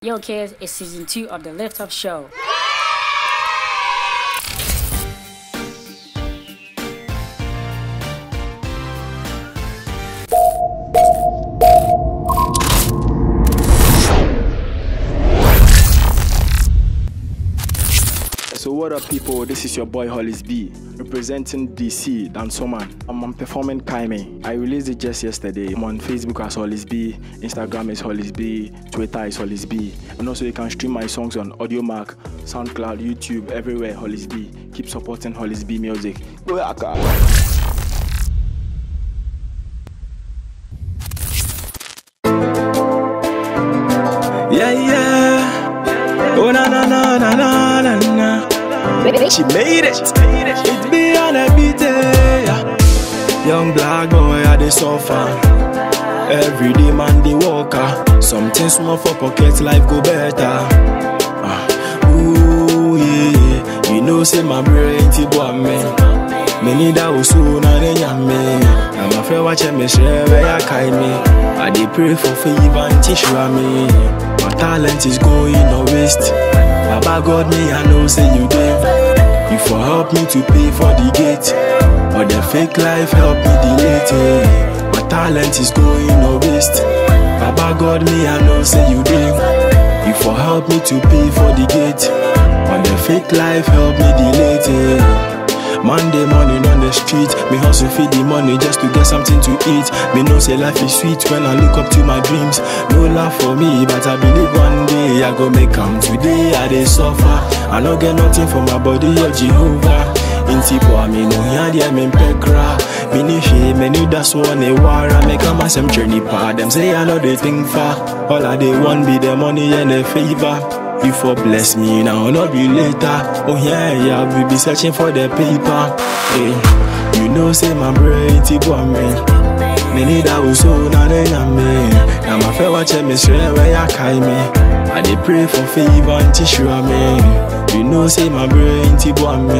Yo kids, it's season 2 of the Lift Up Show. So what up people, this is your boy Holics B, representing DC, Dansoman. I'm performing Kaime. I released it just yesterday. I'm on Facebook as Holics B, Instagram is Holics B, Twitter is Holics B. And also you can stream my songs on AudioMark, SoundCloud, YouTube, everywhere Holics B. Keep supporting Holics B music. Yeah. Oh na na na na na na na. She made it. It's beyond every day. Young black boy at the sofa. Every day man the walker. Something small for pocket, life go better. Ooh yeah. You know say my brain ti boy me. Many that was soon and then me. I'm a friend watching me share where I kind me. I dey pray for favor and teach me. My talent is going no waste. Baba God me I know say you did. You for help me to pay for the gate. But the fake life help me delete it. My talent is going no waste. Baba God me I know say you did. You for help me to pay for the gate. But the fake life help me delete it. Monday morning on the street, me hustle feed the money just to get something to eat. Me know say life is sweet when I look up to my dreams. No love for me, but I believe one day I go make come. Today I dey suffer, I no get nothing for my body or Jehovah. Inti po me no yadi me pekra. Me ni she, me ni that's one a war. I make a massive journey part. Them say I know they think far. All I they want be the money and the favor. You for bless me now, not be later. Oh yeah, we be searching for the paper. Hey, you know say my brain ti boy me. Me need that was so now they me. Now my fair watch me straight where I carry me. I dey pray for favor and tissue me. You know say my brain ti boy me.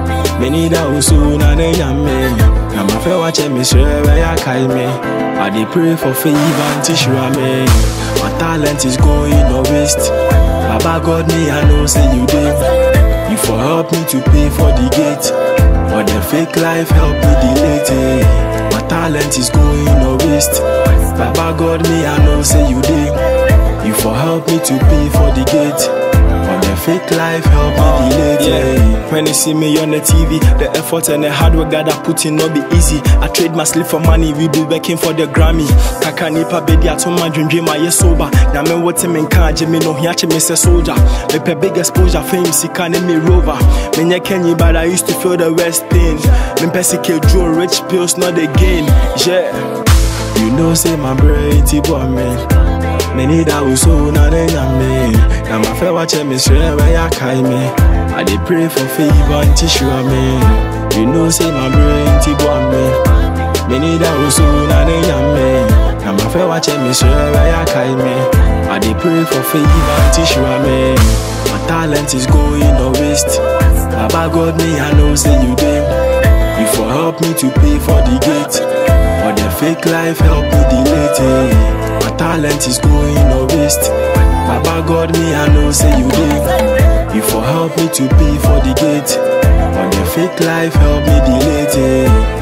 Me need that was so now they me. Now my fair watch me straight where I carry me. I dey pray for favor and tissue me. My talent is going no waste. Baba God me I know say you did. You for help me to pay for the gate. But the fake life help me delete it. My talent is going no waste. Baba God me I know say you did. You for help me to pay for the gate. But the fake life help me delete it. When you see me on the TV, the effort and the hard work that I put in not be easy. I trade my sleep for money, we be working for the Grammy. Kaka nipa bedi ato my dream my year sober. Now me what me nka me no hiache me say soldier. Me pe big exposure, fame sika ne me rover. Me nye Kenny but I used to feel the worst pain. Me pe sike draw rich pills not again. Yeah. You know say my brain ti boy me. Me need that was so now they me. Now my fair watch me straight where I carry me. I dey pray for favor and tissue me. You know say my brain ti boy me. Me need that was so now they me. Now my fair watch me straight where I carry me. I dey pray for favor and tissue me. My talent is going no waste. Baba God me I know say you did. You for help me to pay for the gate. But the fake life help me delete it. My talent is going no waste. Baba God me I know say you did. You for help me to pay for the gate. But the fake life help me delete it.